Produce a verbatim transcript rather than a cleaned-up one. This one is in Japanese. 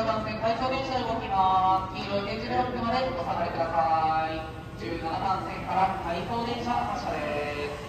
番線回送電車動きます。黄色い点字ブロックまでお下がりください。じゅうななばん線から回送電車発車です。